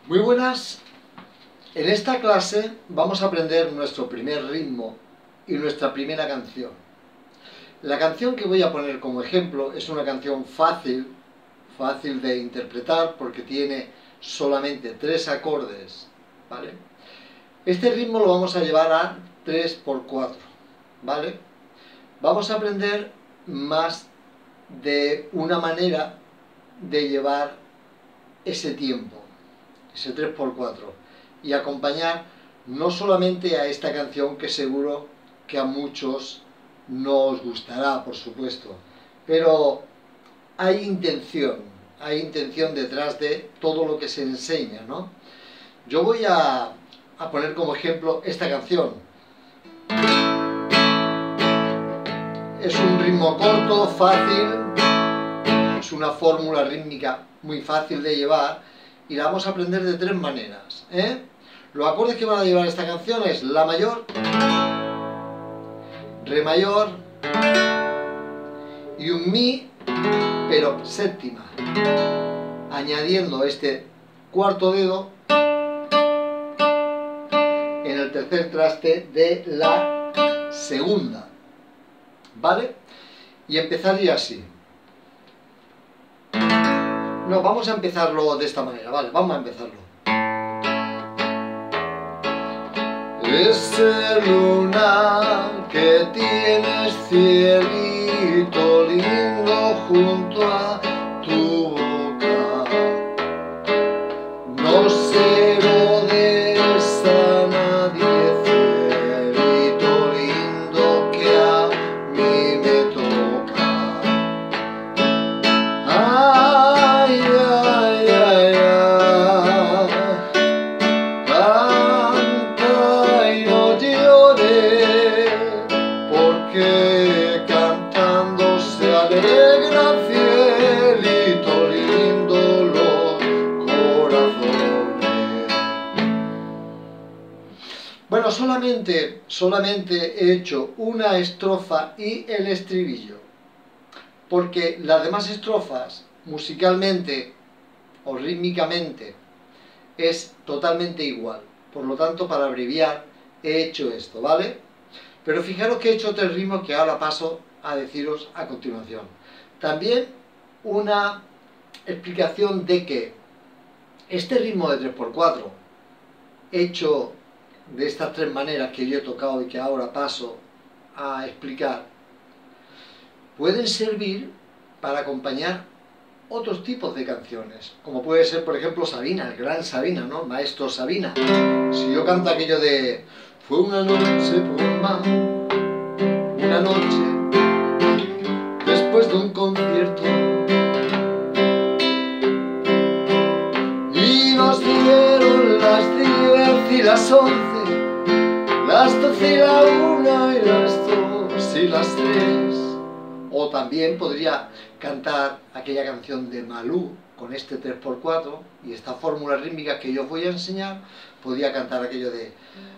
Muy buenas, en esta clase vamos a aprender nuestro primer ritmo y nuestra primera canción. La canción que voy a poner como ejemplo es una canción fácil de interpretar porque tiene solamente 3 acordes, ¿vale? Este ritmo lo vamos a llevar a 3×4, ¿vale? Vamos a aprender más de una manera de llevar ese tiempo, ese 3×4, y acompañar no solamente a esta canción, que seguro que a muchos no os gustará, por supuesto, pero hay intención detrás de todo lo que se enseña, ¿no? Yo voy a poner como ejemplo esta canción. Es un ritmo corto, fácil, es una fórmula rítmica muy fácil de llevar y la vamos a aprender de 3 maneras, ¿eh? Los acordes que van a llevar esta canción es La mayor, Re mayor y un Mi, pero séptima, añadiendo este cuarto dedo en el tercer traste de la segunda, ¿vale? Y empezaría así. No, vamos a empezarlo de esta manera, ¿vale? Vamos a empezarlo. Ese lunar que tienes, cielito lindo, junto a tu boca, no se lo des a nadie, cielito lindo, que a mí me toca. Ay, ay, ay, ay, canta y no llores, porque cantando se alegra, cielito lindo, los corazones. Bueno, solamente he hecho una estrofa y el estribillo, porque las demás estrofas, musicalmente o rítmicamente, es totalmente igual. Por lo tanto, para abreviar, he hecho esto, ¿vale? Pero fijaros que he hecho 3 ritmos que ahora paso a deciros a continuación. También una explicación de que este ritmo de 3×4, hecho de estas 3 maneras que yo he tocado y que ahora paso a explicar, pueden servir para acompañar otros tipos de canciones, como puede ser, por ejemplo, Sabina, el gran Sabina, ¿no? Maestro Sabina. Si yo canto aquello de fue una noche por mar, una noche después de un concierto, y nos dieron las 10 y las 11, las 12 y la 1 y las 2 y las 3. O también podría cantar aquella canción de Malú con este 3×4 y esta fórmula rítmica que yo os voy a enseñar. Podría cantar aquello de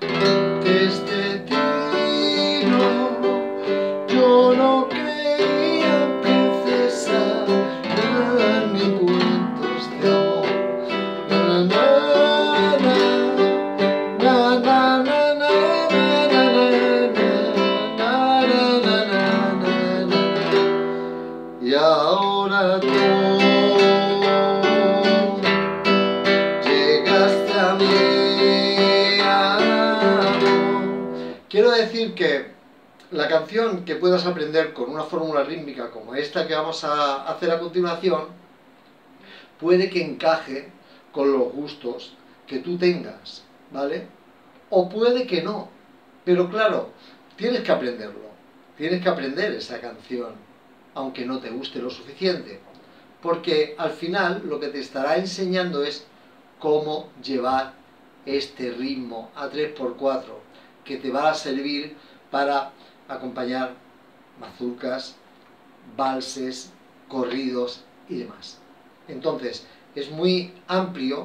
destino, yo no creía princesa ni cuentos de amor. Y ahora tú llegaste a mi amor. Quiero decir que la canción que puedas aprender con una fórmula rítmica como esta que vamos a hacer a continuación, puede que encaje con los gustos que tú tengas, ¿vale? O puede que no, pero claro, tienes que aprenderlo, tienes que aprender esa canción, aunque no te guste lo suficiente, porque al final lo que te estará enseñando es cómo llevar este ritmo a 3×4, que te va a servir para acompañar mazurcas, valses, corridos y demás. Entonces, es muy amplio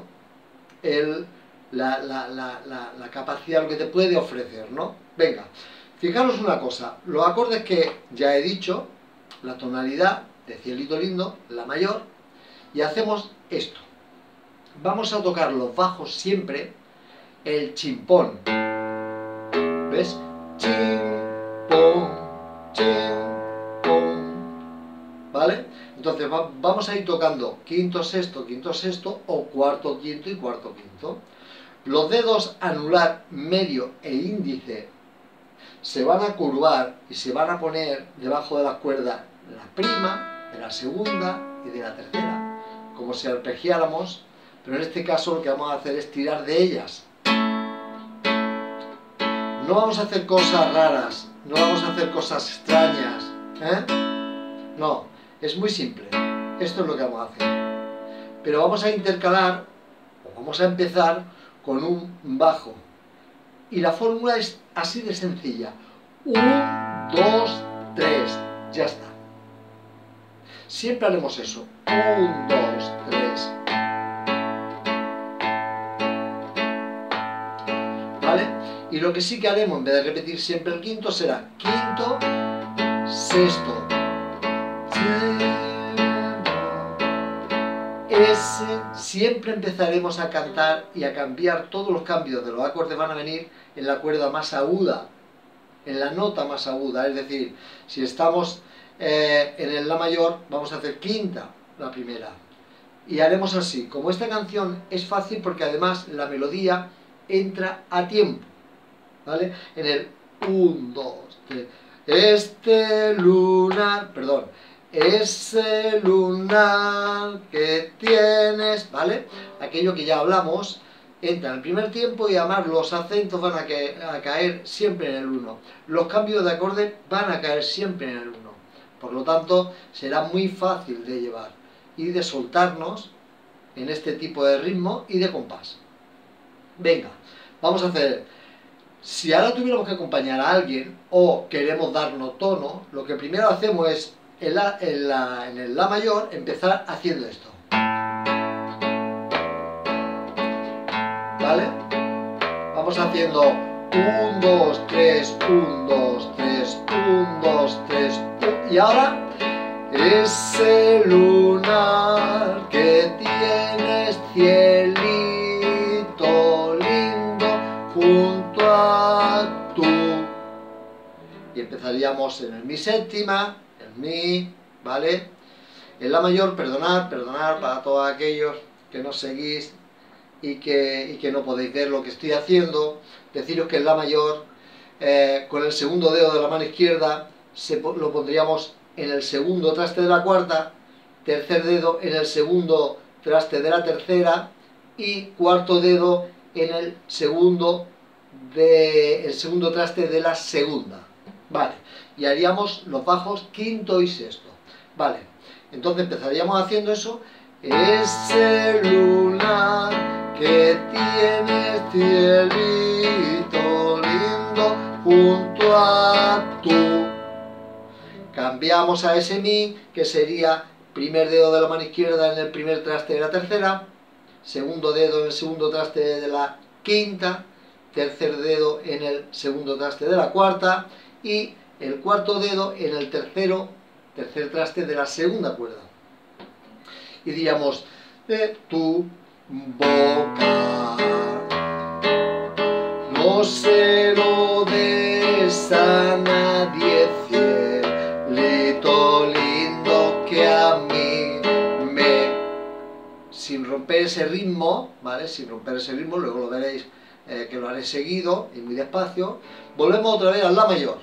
la capacidad, lo que te puede ofrecer, ¿no? Venga, fijaros una cosa, los acordes que ya he dicho, la tonalidad de cielito lindo, la mayor, y hacemos esto. vamos a tocar los bajos siempre el chimpón. ¿Ves? Chimpón, chimpón. ¿Vale? Entonces vamos a ir tocando quinto, sexto o cuarto, quinto y cuarto, quinto. Los dedos anular, medio e índice se van a curvar y se van a poner debajo de las cuerdas de la prima, de la segunda y de la tercera, como si arpegiáramos, pero en este caso lo que vamos a hacer es tirar de ellas. No vamos a hacer cosas raras, no vamos a hacer cosas extrañas, no, es muy simple, esto es lo que vamos a hacer. Pero vamos a intercalar, o vamos a empezar con un bajo. Y la fórmula es así de sencilla. 1, 2, 3, ya está. Siempre haremos eso. 1, 2, 3. ¿Vale? Y lo que sí que haremos, en vez de repetir siempre el quinto, será quinto, sexto, siempre empezaremos a cantar y a cambiar. Todos los cambios de los acordes van a venir en la cuerda más aguda, en la nota más aguda. Es decir, si estamos en el La mayor, vamos a hacer quinta, la primera. Y haremos así. Como esta canción es fácil porque además la melodía entra a tiempo. ¿Vale? En el 1, 2, 3. Ese lunar que tienes, ¿vale? Aquello que ya hablamos, entra en el primer tiempo y además los acentos van a caer siempre en el 1. Los cambios de acorde van a caer siempre en el 1. Por lo tanto, será muy fácil de llevar y de soltarnos en este tipo de ritmo y de compás. Venga, vamos a hacer... Si ahora tuviéramos que acompañar a alguien o queremos darnos tono, lo que primero hacemos es en el La mayor empezar haciendo esto. ¿Vale? Vamos haciendo 1, 2, 3, 1, 2, 3, 1, 2, 3, 1. Y ahora, ese lunar que tienes, cielito lindo, junto a tú. Y empezaríamos en el Mi séptima, el Mi, ¿vale? En La mayor, perdonar para todos aquellos que no seguís y que no podéis ver lo que estoy haciendo. Deciros que en La mayor, con el segundo dedo de la mano izquierda, lo pondríamos en el segundo traste de la cuarta, tercer dedo en el segundo traste de la tercera y cuarto dedo en el segundo traste de la segunda. Vale, y haríamos los bajos quinto y sexto. Vale, entonces empezaríamos haciendo eso. Ese lunar que tienes, cielito lindo, junto a tú. Cambiamos a ese Mi, que sería primer dedo de la mano izquierda en el primer traste de la tercera, segundo dedo en el segundo traste de la quinta, tercer dedo en el segundo traste de la cuarta y el cuarto dedo en el tercer traste de la segunda cuerda. Y diríamos, de tu boca no se lo des a nadie, cielito lindo, que a mí me... Sin romper ese ritmo, ¿vale? Sin romper ese ritmo, luego lo veréis que lo haré seguido y muy despacio. Volvemos otra vez al La mayor.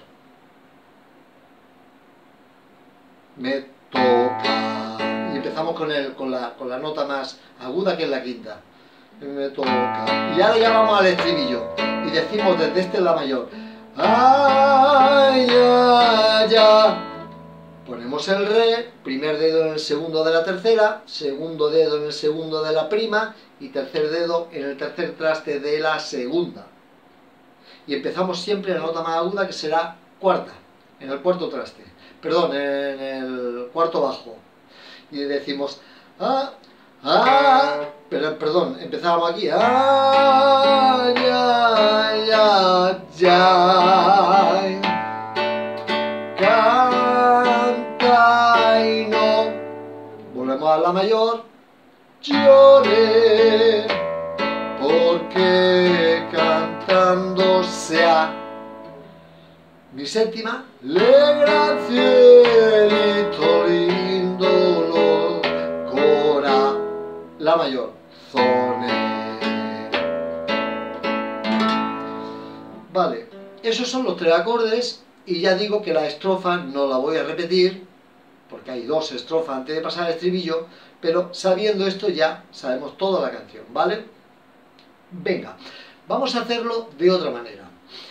Me toca. Y empezamos con la nota más aguda, que es la quinta. Me toca. Y ahora ya vamos al estribillo. Y decimos desde este La mayor. Ay, ya, ya. Ponemos el Re, primer dedo en el segundo de la tercera, segundo dedo en el segundo de la prima y tercer dedo en el tercer traste de la segunda. Y empezamos siempre en la nota más aguda, que será cuarta, en el cuarto traste. Perdón, en el cuarto bajo. Y decimos, perdón, empezábamos aquí. Ya, ya, ya. Canta y no. Volvemos a La mayor, llore, porque cantando sea mi séptima, legra cielito lindo, cora, la mayor, zone. Vale, esos son los 3 acordes y ya digo que la estrofa no la voy a repetir porque hay 2 estrofas antes de pasar al estribillo, pero sabiendo esto ya sabemos toda la canción, ¿vale? Venga, vamos a hacerlo de otra manera.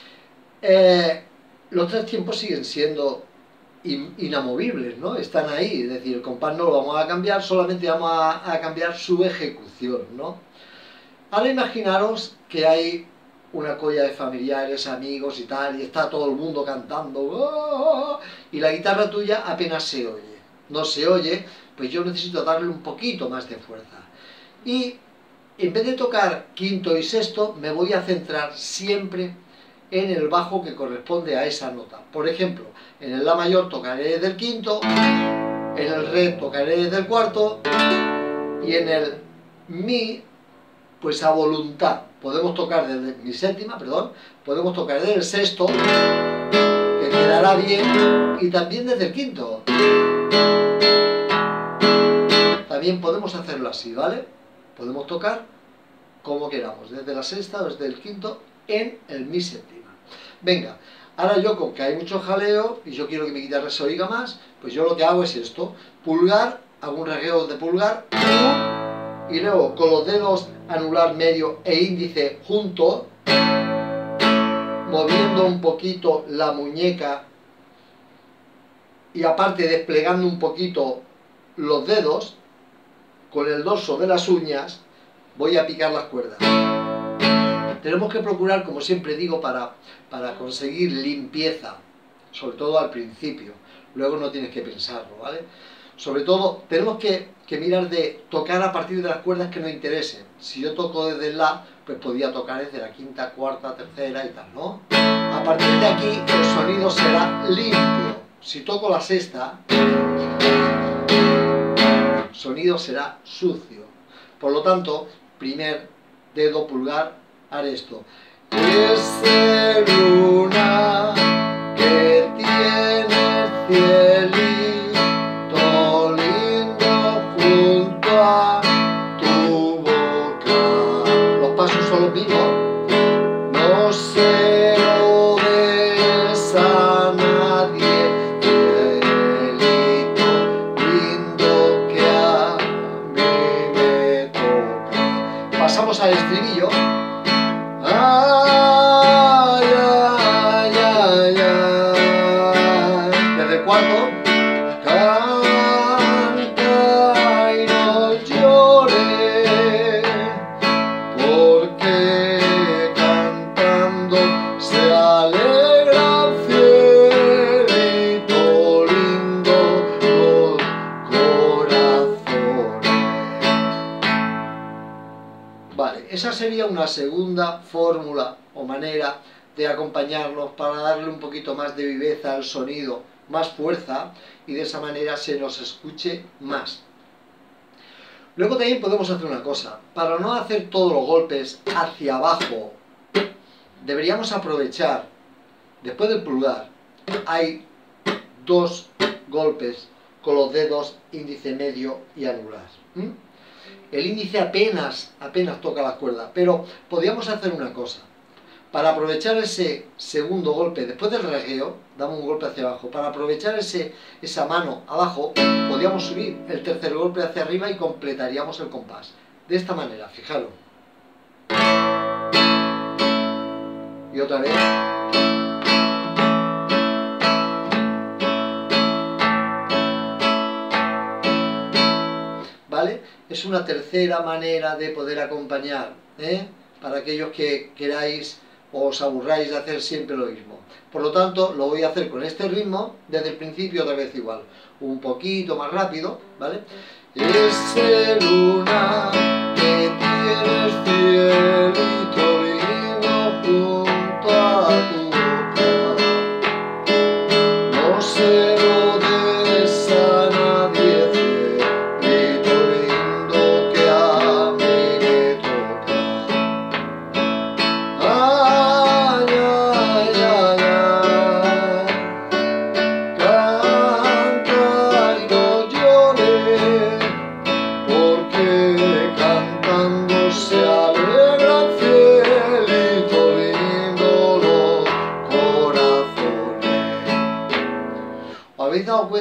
Los 3 tiempos siguen siendo inamovibles, ¿no? Están ahí, es decir, el compás no lo vamos a cambiar, solamente vamos a cambiar su ejecución, ¿no? Ahora imaginaros que hay una colla de familiares, amigos y tal, y está todo el mundo cantando, ¡oh! Y la guitarra tuya apenas se oye. No se oye, pues yo necesito darle un poquito más de fuerza. Y en vez de tocar quinto y sexto, me voy a centrar siempre en el bajo que corresponde a esa nota. Por ejemplo, en el La mayor tocaré desde el quinto, en el Re tocaré desde el cuarto, y en el Mi, pues a voluntad. Podemos tocar desde mi séptima, perdón, podemos tocar desde el sexto, que quedará bien, y también desde el quinto. También podemos hacerlo así, ¿vale? Podemos tocar como queramos, desde la sexta o desde el quinto en el mi séptima. Venga, ahora yo, con que hay mucho jaleo y yo quiero que mi guitarra se oiga más, pues yo lo que hago es esto: pulgar, hago un rasgueo de pulgar, y luego con los dedos anular, medio e índice juntos, moviendo un poquito la muñeca y aparte desplegando un poquito los dedos, con el dorso de las uñas voy a picar las cuerdas. Tenemos que procurar, como siempre digo, para conseguir limpieza, sobre todo al principio, luego no tienes que pensarlo, ¿vale? Sobre todo, tenemos que mirar de tocar a partir de las cuerdas que nos interesen. Si yo toco desde el La, pues podía tocar desde la quinta, cuarta, tercera y tal, ¿no? A partir de aquí el sonido será limpio. Si toco la sexta, el sonido será sucio. Por lo tanto, primer dedo pulgar, haré esto. Es luna que tiene cielito tu boca. Los pasos son los mismos. No se lo des a nadie, cielito lindo que a mí me toca. Pasamos al estribillo. Ay, ay, ay, ay. Desde el cuarto. Vale, esa sería una segunda fórmula o manera de acompañarnos para darle un poquito más de viveza al sonido, más fuerza, y de esa manera se nos escuche más. Luego también podemos hacer una cosa: para no hacer todos los golpes hacia abajo, deberíamos aprovechar, después del pulgar, hay 2 golpes con los dedos índice, medio y anular. El índice apenas toca las cuerdas, pero podríamos hacer una cosa. Para aprovechar ese segundo golpe, después del rasgueo, damos un golpe hacia abajo. Para aprovechar esa mano abajo, podríamos subir el tercer golpe hacia arriba y completaríamos el compás. De esta manera, fijaros. Y otra vez. ¿Vale? Es una tercera manera de poder acompañar, para aquellos que queráis o os aburráis de hacer siempre lo mismo. Por lo tanto, lo voy a hacer con este ritmo, desde el principio otra vez igual, un poquito más rápido, ¿vale? Es luna que tienes cielito lindo junto a tu boca, no se lo des a nadie, cielito lindo que a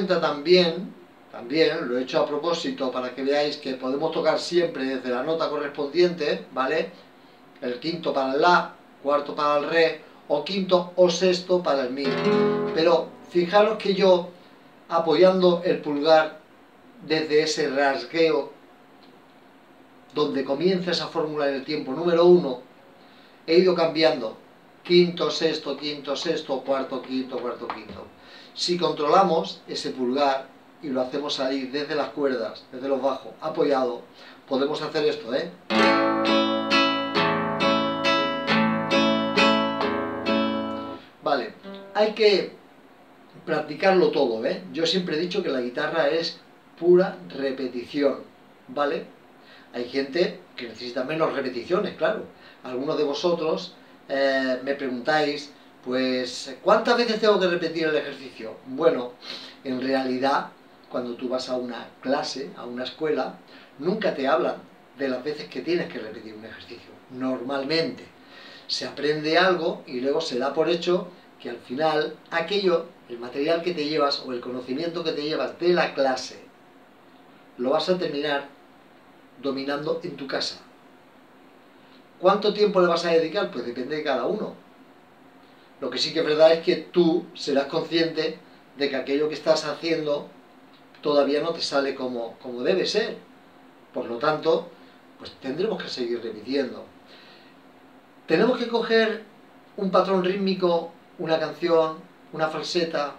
cuenta también, lo he hecho a propósito para que veáis que podemos tocar siempre desde la nota correspondiente, ¿vale? El quinto para el La, cuarto para el Re, o quinto o sexto para el Mi. Pero fijaros que yo, apoyando el pulgar desde ese rasgueo donde comienza esa fórmula en el tiempo número 1, he ido cambiando quinto, sexto, cuarto, quinto, cuarto, quinto. Si controlamos ese pulgar y lo hacemos salir desde las cuerdas, desde los bajos, apoyado, podemos hacer esto, ¿eh? Vale, hay que practicarlo todo, ¿eh? Yo siempre he dicho que la guitarra es pura repetición, ¿vale? Hay gente que necesita menos repeticiones, claro. Algunos de vosotros me preguntáis, pues, ¿cuántas veces tengo que repetir el ejercicio? Bueno, en realidad, cuando tú vas a una clase, a una escuela, nunca te hablan de las veces que tienes que repetir un ejercicio. Normalmente se aprende algo y luego se da por hecho que al final aquello, el material que te llevas o el conocimiento que te llevas de la clase, lo vas a terminar dominando en tu casa. ¿Cuánto tiempo le vas a dedicar? Pues depende de cada uno. Lo que sí que es verdad es que tú serás consciente de que aquello que estás haciendo todavía no te sale como debe ser. Por lo tanto, pues tendremos que seguir repitiendo. Tenemos que coger un patrón rítmico, una canción, una falseta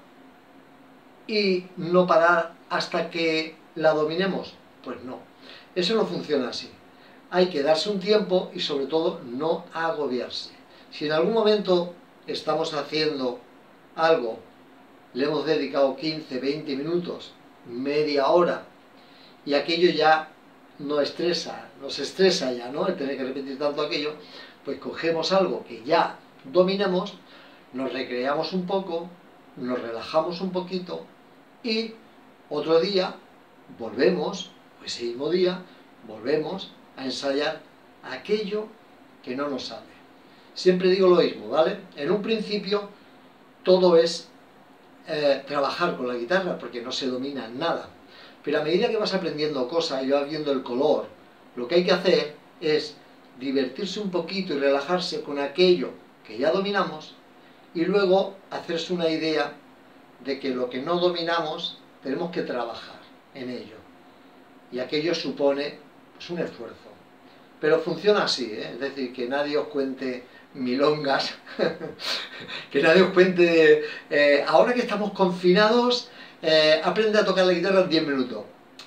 y no parar hasta que la dominemos. Pues no, eso no funciona así. Hay que darse un tiempo y sobre todo no agobiarse. Si en algún momento estamos haciendo algo, le hemos dedicado 15, 20 minutos, media hora, y aquello ya nos estresa ya, ¿no? El tener que repetir tanto aquello, pues cogemos algo que ya dominemos, nos recreamos un poco, nos relajamos un poquito y otro día volvemos, o ese mismo día, volvemos a ensayar aquello que no nos sale. Siempre digo lo mismo, ¿vale? En un principio todo es trabajar con la guitarra porque no se domina nada. Pero a medida que vas aprendiendo cosas y vas viendo el color, lo que hay que hacer es divertirse un poquito y relajarse con aquello que ya dominamos y luego hacerse una idea de que lo que no dominamos tenemos que trabajar en ello. Y aquello supone pues, un esfuerzo. Pero funciona así, ¿eh? Es decir, que nadie os cuente milongas, que nadie os cuente, ahora que estamos confinados, aprende a tocar la guitarra en 10 minutos.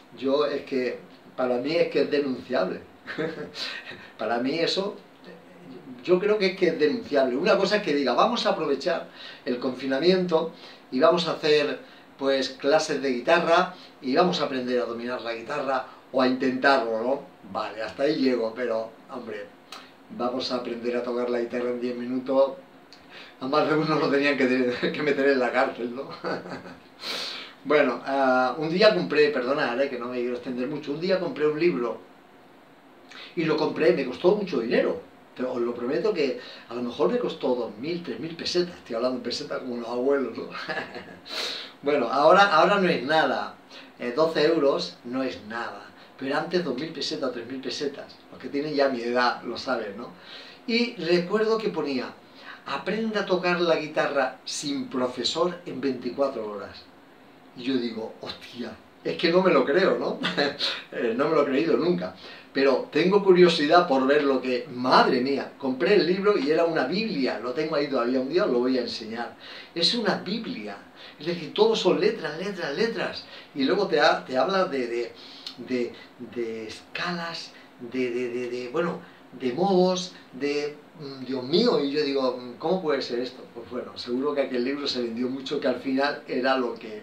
Para mí es que es denunciable. Para mí eso, yo creo que es denunciable. Una cosa es que diga, vamos a aprovechar el confinamiento y vamos a hacer pues clases de guitarra y vamos a aprender a dominar la guitarra o a intentarlo, ¿no? Vale, hasta ahí llego, pero, hombre, vamos a aprender a tocar la guitarra en 10 minutos. A más de uno lo tenían que meter en la cárcel, ¿no? Bueno, un día compré, perdonad, que no me quiero extender mucho, un día compré un libro y lo compré, me costó mucho dinero, pero os lo prometo que a lo mejor me costó 2.000, 3.000 pesetas, estoy hablando en pesetas como los abuelos, ¿no? Bueno, ahora no es nada, 12 euros no es nada, pero antes 2.000 pesetas, 3.000 pesetas, los que tienen ya mi edad lo saben, ¿no? Y recuerdo que ponía, aprenda a tocar la guitarra sin profesor en 24 horas. Y yo digo, hostia, es que no me lo creo, ¿no? No me lo he creído nunca. Pero tengo curiosidad por ver lo que... Madre mía, compré el libro y era una Biblia, lo tengo ahí todavía, un día os lo voy a enseñar. Es una Biblia, es decir, todos son letras, letras, letras. Y luego te habla de escalas, bueno, de modos, Dios mío, y yo digo, ¿cómo puede ser esto? Pues bueno, seguro que aquel libro se vendió mucho, que al final era lo que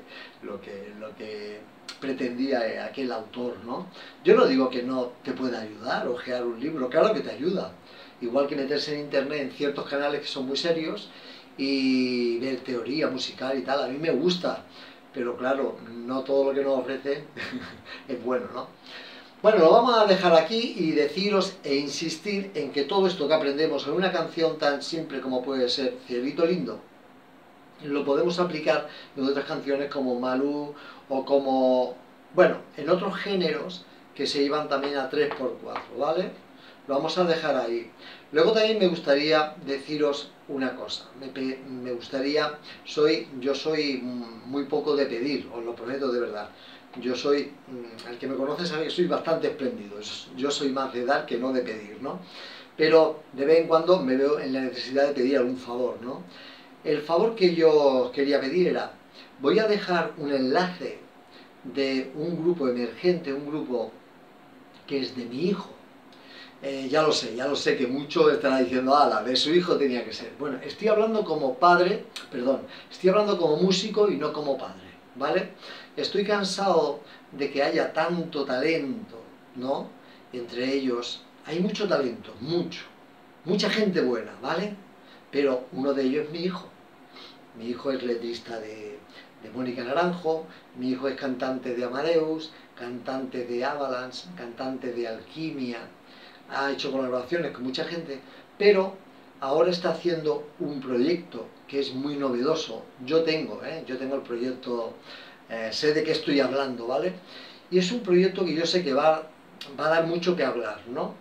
pretendía aquel autor, ¿no? Yo no digo que no te pueda ayudar ojear un libro, claro que te ayuda, igual que meterse en internet en ciertos canales que son muy serios y ver teoría musical y tal, a mí me gusta, pero claro, no todo lo que nos ofrecen es bueno, ¿no? Bueno, lo vamos a dejar aquí y deciros e insistir en que todo esto que aprendemos en una canción tan simple como puede ser Cielito Lindo, lo podemos aplicar en otras canciones como Malú o como, bueno, en otros géneros que se iban también a 3x4, ¿vale? Lo vamos a dejar ahí. Luego también me gustaría deciros una cosa. Me gustaría, yo soy muy poco de pedir, os lo prometo de verdad. Yo soy, el que me conoce sabe que soy bastante espléndido. Yo soy más de dar que no de pedir, ¿no? Pero de vez en cuando me veo en la necesidad de pedir algún favor, ¿no? El favor que yo quería pedir era, voy a dejar un enlace de un grupo emergente, un grupo que es de mi hijo. Ya lo sé que muchos estarán diciendo, ala, de su hijo tenía que ser. Bueno, estoy hablando como padre, perdón, estoy hablando como músico y no como padre, ¿vale? Estoy cansado de que haya tanto talento, ¿no? Entre ellos, hay mucho talento, mucha gente buena, ¿vale? Pero uno de ellos es mi hijo. Mi hijo es letrista de Mónica Naranjo, mi hijo es cantante de Amadeus, cantante de Avalanche, cantante de Alquimia, ha hecho colaboraciones con mucha gente, pero ahora está haciendo un proyecto que es muy novedoso. Yo tengo el proyecto, sé de qué estoy hablando, ¿vale? Y es un proyecto que yo sé que va a dar mucho que hablar, ¿no?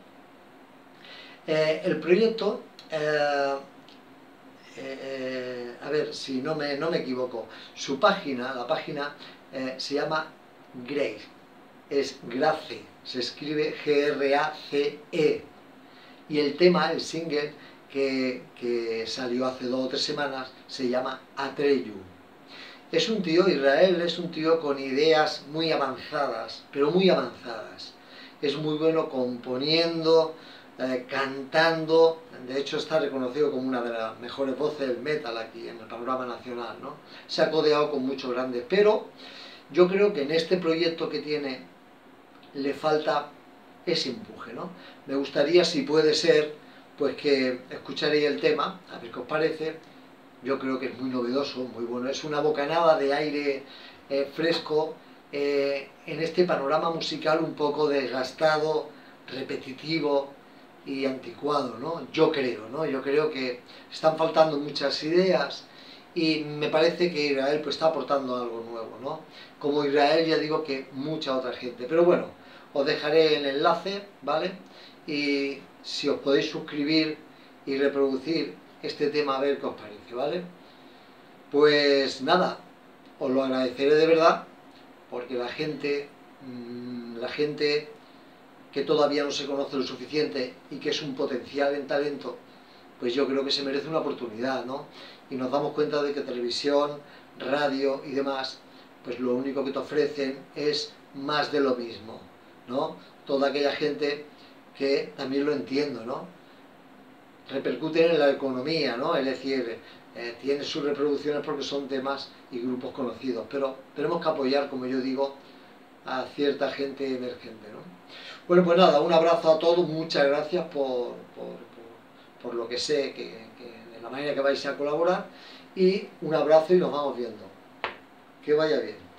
El proyecto, a ver si no me equivoco, su página, la página se llama Grace, es Grace, se escribe Grace, y el tema, el single que salió hace 2 o 3 semanas, se llama Atreyu. Es un tío, Israel es un tío con ideas muy avanzadas, pero muy avanzadas. Es muy bueno componiendo, cantando, de hecho está reconocido como una de las mejores voces del metal aquí en el panorama nacional, ¿no? Se ha codeado con muchos grandes, pero yo creo que en este proyecto que tiene le falta ese empuje, ¿no? Me gustaría, si puede ser, pues que escucharéis el tema, a ver qué os parece. Yo creo que es muy novedoso, muy bueno. Es una bocanada de aire fresco en este panorama musical un poco desgastado, repetitivo y anticuado, ¿no? Yo creo, ¿no? Yo creo que están faltando muchas ideas y me parece que Israel pues está aportando algo nuevo, ¿no? Como Israel ya digo que mucha otra gente. Pero bueno, os dejaré el enlace, ¿vale? Y si os podéis suscribir y reproducir este tema a ver qué os parece, ¿vale? Pues nada, os lo agradeceré de verdad, porque la gente que todavía no se conoce lo suficiente y que es un potencial en talento, pues yo creo que se merece una oportunidad, ¿no? Y nos damos cuenta de que televisión, radio y demás, pues lo único que te ofrecen es más de lo mismo, ¿no? Toda aquella gente que también lo entiendo, ¿no? Repercuten en la economía, ¿no? Es decir, tiene sus reproducciones porque son temas y grupos conocidos, pero tenemos que apoyar, como yo digo, a cierta gente emergente, ¿no? Bueno, pues nada, un abrazo a todos, muchas gracias por lo que sé, de la manera que vais a colaborar, y un abrazo y nos vamos viendo. Que vaya bien.